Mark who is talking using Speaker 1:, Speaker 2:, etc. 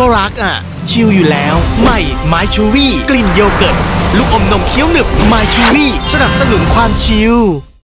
Speaker 1: รักอ่ะชิลอยู่แล้วใหม่ My Chewy กลิ่นโยเกิร์ตลูกอมนมเคี้ยวหนึบ My Chewy สนับสนุนความชิล